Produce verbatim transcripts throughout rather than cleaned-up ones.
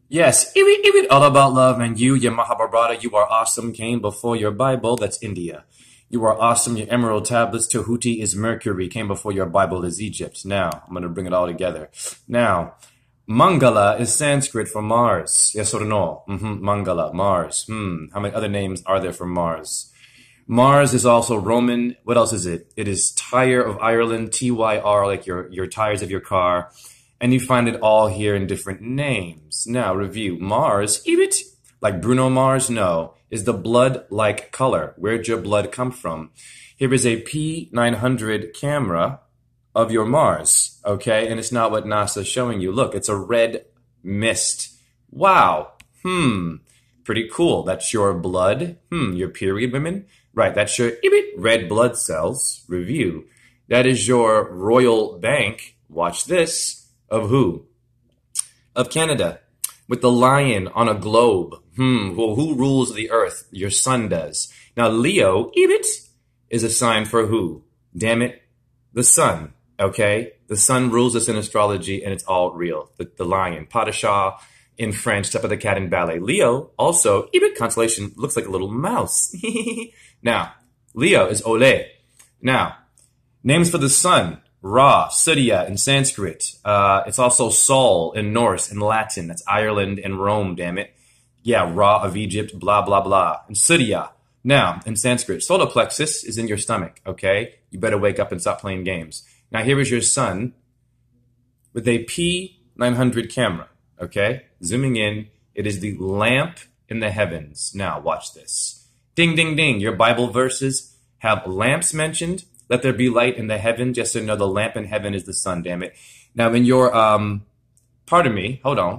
Yes, if it, if it all about love and you, your Mahabharata, you are awesome, came before your Bible, that's India. You are awesome, your emerald tablets, Tahuti is Mercury, came before your Bible is Egypt. Now, I'm going to bring it all together. Now, Mangala is Sanskrit for Mars. Yes or no? Mm-hmm. Mangala, Mars. Hmm. How many other names are there for Mars? Mars is also Roman. What else is it? It is Tyre of Ireland, T Y R, like your, your tires of your car. And you find it all here in different names. Now, review. Mars, Ibit, like Bruno Mars, no, is the blood-like color. Where'd your blood come from? Here is a P nine hundred camera of your Mars, okay? And it's not what NASA's showing you. Look, it's a red mist. Wow. Hmm. Pretty cool. That's your blood. Hmm. Your period women. Right. That's your Ibit, red blood cells. Review. That is your royal bank. Watch this. Of who? Of Canada. With the lion on a globe. Hmm. Well, who rules the earth? Your sun does. Now, Leo, Ibit, is a sign for who? Damn it. The sun. Okay? The sun rules us in astrology, and it's all real. The, the lion. Padishah in French, step of the cat in ballet. Leo, also, Ibit constellation, looks like a little mouse. Now, Leo is Ole. Now, names for the sun. Ra, Surya in Sanskrit. Uh, it's also Sol in Norse and Latin. That's Ireland and Rome, damn it. Yeah, Ra of Egypt, blah, blah, blah. And Surya. Now, in Sanskrit, solar plexus is in your stomach, okay? You better wake up and stop playing games. Now, here is your sun with a P nine hundred camera, okay? Zooming in, it is the lamp in the heavens. Now, watch this. Ding, ding, ding. Your Bible verses have lamps mentioned. Let there be light in the heavens. Yes or no, the lamp in heaven is the sun, damn it. Now, in your, um, pardon me, hold on.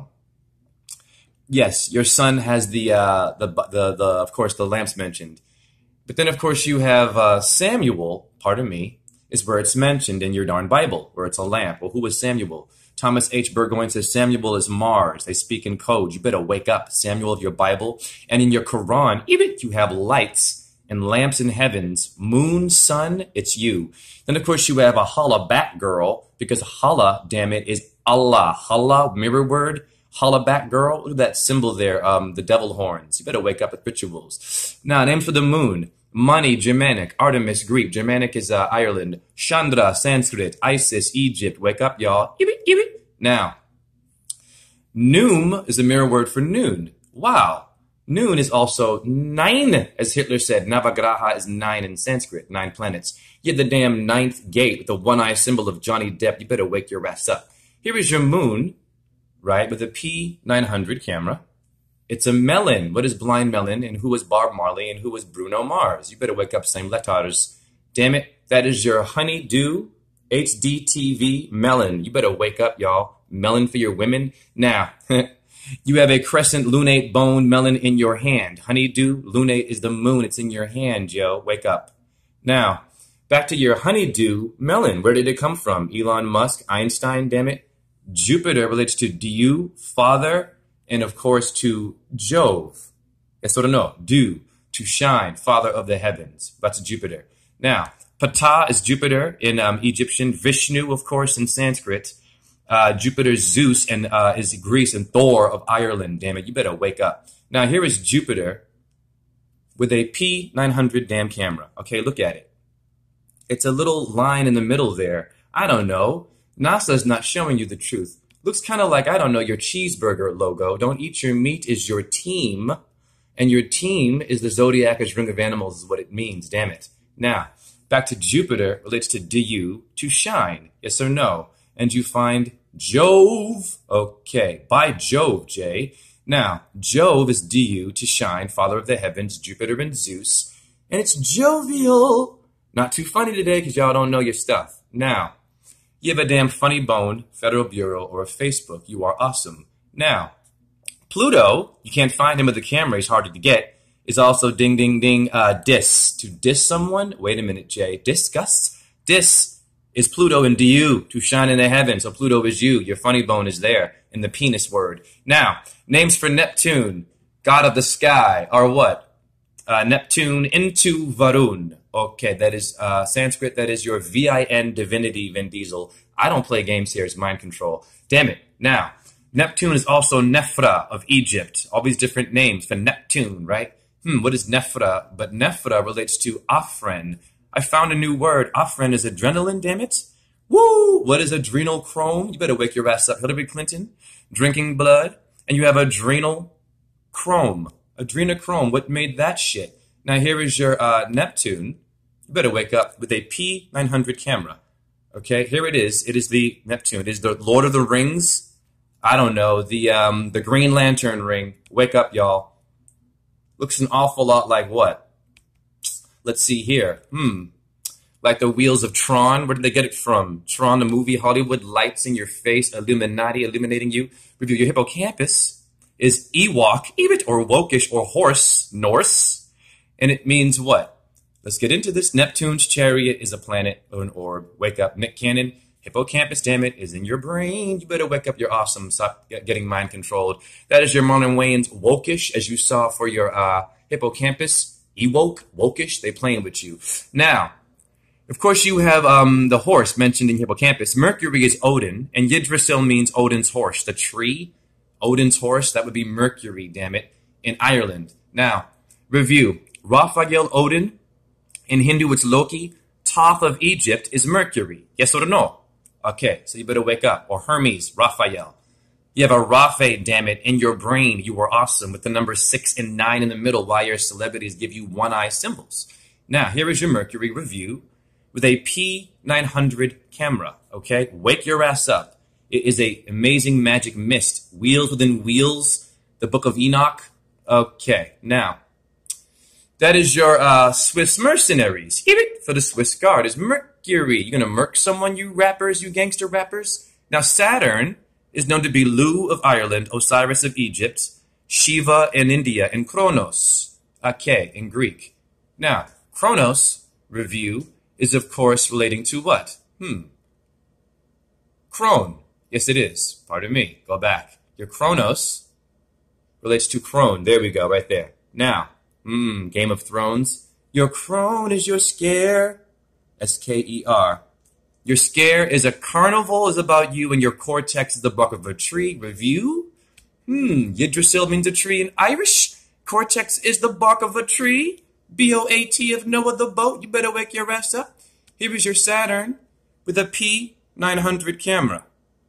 Yes, your sun has the, uh, the, the, the, of course, the lamps mentioned. But then, of course, you have uh, Samuel, pardon me, is where it's mentioned in your darn Bible, where it's a lamp. Well, who was Samuel? Thomas H. Burgoyne says Samuel is Mars. They speak in code. You better wake up, Samuel of your Bible. And in your Quran, even you have lights and lamps in heavens, moon, sun, it's you. Then, of course, you have a holla back girl, because holla, damn it, is Allah. Holla, mirror word, holla back girl. Look at that symbol there, um, the devil horns. You better wake up with rituals. Now, names for the moon. Mani, Germanic. Artemis, Greek. Germanic is uh, Ireland. Chandra, Sanskrit. Isis, Egypt. Wake up, y'all. Give it, give it. Now, Noom is a mirror word for noon. Wow. Noon is also nine, as Hitler said. Navagraha is nine in Sanskrit, nine planets. You have the damn ninth gate with the one-eye symbol of Johnny Depp. You better wake your ass up. Here is your moon, right, with a P nine hundred camera. It's a melon. What is blind melon? And who was Bob Marley? And who was Bruno Mars? You better wake up, same letters. Damn it. That is your honeydew H D T V melon. You better wake up, y'all. Melon for your women. Now, you have a crescent lunate bone melon in your hand. Honeydew, lunate is the moon. It's in your hand, yo. Wake up. Now, back to your honeydew melon. Where did it come from? Elon Musk, Einstein, damn it. Jupiter relates to Diu, father, and of course to Jove. Yes or no? Dew, to shine, father of the heavens. That's Jupiter. Now, Ptah is Jupiter in um, Egyptian. Vishnu, of course, in Sanskrit. Uh, Jupiter, Zeus, and uh, is Greece, and Thor of Ireland. Damn it, you better wake up. Now, here is Jupiter with a P nine hundred damn camera. Okay, look at it. It's a little line in the middle there. I don't know. NASA's not showing you the truth. Looks kind of like, I don't know, your cheeseburger logo. Don't eat your meat is your team. And your team is the zodiac ring of animals is what it means. Damn it. Now, back to Jupiter relates to Diu, to shine. Yes or no? And you find Jove. Okay, by Jove, Jay. Now, Jove is Diu, to shine, father of the heavens, Jupiter and Zeus. And it's jovial. Not too funny today because y'all don't know your stuff. Now, you have a damn funny bone, Federal Bureau, or a Facebook. You are awesome. Now, Pluto, you can't find him with the camera. He's harder to get. Is also ding, ding, ding, uh, dis. To diss someone? Wait a minute, Jay. Disgust? Dis is Pluto and Diu, to shine in the heavens. So Pluto is you. Your funny bone is there in the penis word. Now, names for Neptune, god of the sky, are what? Uh, Neptune into Varun. Okay, that is uh, Sanskrit. That is your V I N divinity, Vin Diesel. I don't play games here. It's mind control. Damn it. Now, Neptune is also Nephra of Egypt. All these different names for Neptune, right? Hmm, what is Nephra? But Nephra relates to Afren. I found a new word. Afren is adrenaline, damn it. Woo! What is adrenochrome? You better wake your ass up. Hillary Clinton, drinking blood, and you have adrenal chrome. Adrenochrome, what made that shit? Now here is your uh, Neptune. You better wake up with a P nine hundred camera. Okay, here it is. It is the Neptune. It is the Lord of the Rings. I don't know, the um, the Green Lantern ring. Wake up, y'all. Looks an awful lot like what? Let's see here. Hmm. Like the wheels of Tron. Where did they get it from? Tron, the movie, Hollywood, lights in your face, Illuminati illuminating you. Review. Your hippocampus is Ewok, Ebit, or Wokish, or Horse, Norse. And it means what? Let's get into this. Neptune's chariot is a planet or an orb. Wake up, Nick Cannon. Hippocampus, damn it, is in your brain. You better wake up. You're awesome. Stop getting mind controlled. That is your Marlon Wayans Wokish, as you saw for your uh, hippocampus. Ewoke, Wokish, they playing with you. Now, of course, you have um, the horse mentioned in hippocampus. Mercury is Odin, and Yggdrasil means Odin's horse. The tree, Odin's horse, that would be Mercury, damn it, in Ireland. Now, review. Raphael Odin. In Hindu, it's Loki. Thoth of Egypt is Mercury. Yes or no? Okay, so you better wake up. Or Hermes, Raphael. You have a Raphael, damn it, in your brain. You are awesome with the numbers six and nine in the middle while your celebrities give you one-eye symbols. Now, here is your Mercury review with a P nine hundred camera, okay? Wake your ass up. It is a amazing magic mist. Wheels within wheels, the Book of Enoch. Okay, now, that is your uh, Swiss mercenaries. Here it for the Swiss Guard is Mercury. You're going to murk someone, you rappers, you gangster rappers? Now, Saturn is known to be Lu of Ireland, Osiris of Egypt, Shiva in India, and Kronos, okay, in Greek. Now, Kronos, review, is of course relating to what? Hmm. Crone. Yes, it is. Pardon me. Go back. Your Kronos relates to Crone. There we go, right there. Now, hmm, Game of Thrones. Your crone is your scare. S K E R. Your scare is a carnival is about you, and your cortex is the bark of a tree. Review? Hmm, Yggdrasil means a tree in Irish. Cortex is the bark of a tree. B O A T of Noah the boat. You better wake your ass up. Here is your Saturn with a P nine hundred camera.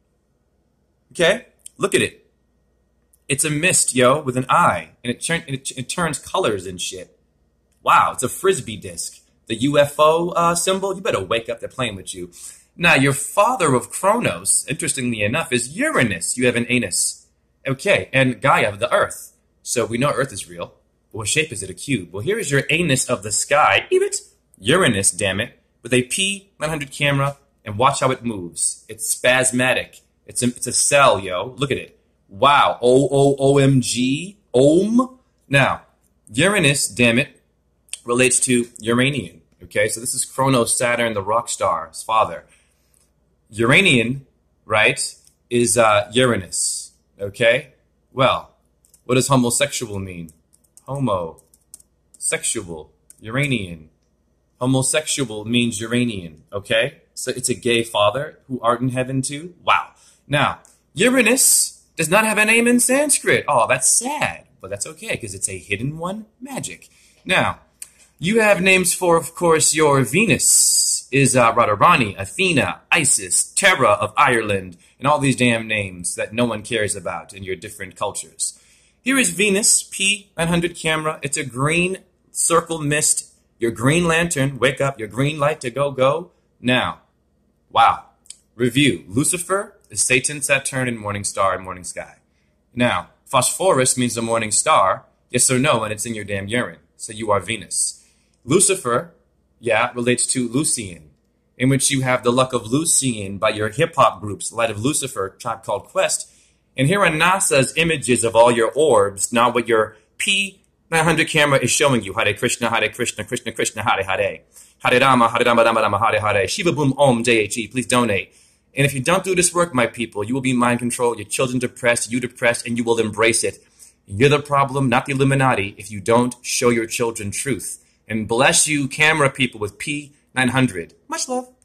Okay? Look at it. It's a mist, yo, with an eye, and it, turn, it, it turns colors and shit. Wow, it's a Frisbee disc. The U F O uh, symbol, you better wake up, they're playing with you. Now, your father of Kronos, interestingly enough, is Uranus. You have an anus. Okay, and Gaia of the Earth. So we know Earth is real. What shape is it? A cube. Well, here is your anus of the sky. Ebit. Uranus, damn it, with a P nine hundred camera, and watch how it moves. It's spasmatic. It's a, it's a cell, yo. Look at it. Wow, O O O M G, Ohm. Now, Uranus, damn it, relates to Uranian, okay? So this is Kronos, Saturn, the rock star's father. Uranian, right, is uh, Uranus, okay? Well, what does homosexual mean? Homosexual, Uranian. Homosexual means Uranian, okay? So it's a gay father who art in heaven too. Wow. Now, Uranus does not have a name in Sanskrit. Oh, that's sad. But that's okay, because it's a hidden one. Magic. Now, you have names for, of course, your Venus is uh, Radharani, Athena, Isis, Terra of Ireland, and all these damn names that no one cares about in your different cultures. Here is Venus, P nine hundred camera. It's a green circle mist. Your green lantern, wake up, your green light to go, go. Now, wow. Review. Lucifer is Satan, Saturn, and morning star and morning sky. Now, phosphorus means the morning star. Yes or no, and it's in your damn urine. So you are Venus. Lucifer, yeah, relates to Lucian, in which you have the luck of Lucian by your hip-hop groups, Light of Lucifer, Tribe Called Quest. And here are NASA's images of all your orbs, not what your P nine hundred camera is showing you. Hare Krishna, Hare Krishna, Krishna Krishna, Hare Hare. Hare Rama, Hare Rama, Rama Rama, Hare Hare. Shiva Boom Om, J H E, please donate. And if you don't do this work, my people, you will be mind controlled, your children depressed, you depressed, and you will embrace it. You're the problem, not the Illuminati, if you don't show your children truth. And bless you, camera people, with P nine hundred. Much love.